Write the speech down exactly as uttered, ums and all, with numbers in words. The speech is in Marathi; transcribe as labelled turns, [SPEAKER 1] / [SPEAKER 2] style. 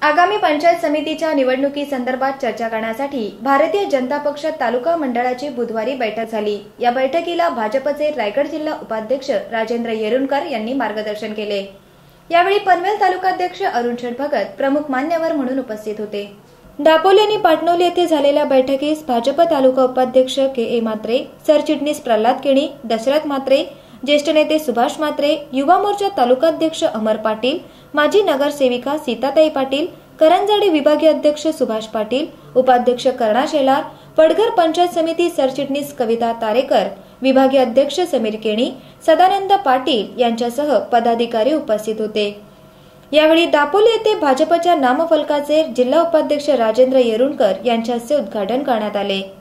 [SPEAKER 1] आगामी पंचायत समितीच्या निवडणुकीसंदर्भात चर्चा करण्यासाठी भारतीय जनता पक्ष तालुका मंडळाची बुधवारी बैठक झाली। या बैठकीला भाजपचे रायगड जिल्हा उपाध्यक्ष राजेंद्र येरुणकर यांनी मार्गदर्शन केले। यावेळी पनवेल तालुकाध्यक्ष अरुण शेठ भगत प्रमुख मान्यवर म्हणून उपस्थित होते। दापोली आणि पाटणोली येथे झालेल्या बैठकीस भाजप तालुका उपाध्यक्ष के ए म्हात्रे, सरचिटणीस प्रल्हाद केणी, दशरथ म्हात्रे, ज्येष्ठ नेते सुभाष म्हात्रे, युवा मोर्चा तालुकाध्यक्ष अमर पाटील, माजी नगरसेविका सीताताई पाटील, करंजाडी विभागीय अध्यक्ष सुभाष पाटील, उपाध्यक्ष कर्णा शेलार, पडघर पंचायत समिती सरचिटणीस कविता तारेकर, विभागीय अध्यक्ष समीर केणी, सदानंद पाटील यांच्यासह पदाधिकारी उपस्थित होते। यावेळी दापोली येथे भाजपच्या नामफलकाचे जिल्हा उपाध्यक्ष राजेंद्र येरुणकर यांच्या हस्ते उद्घाटन करण्यात आले।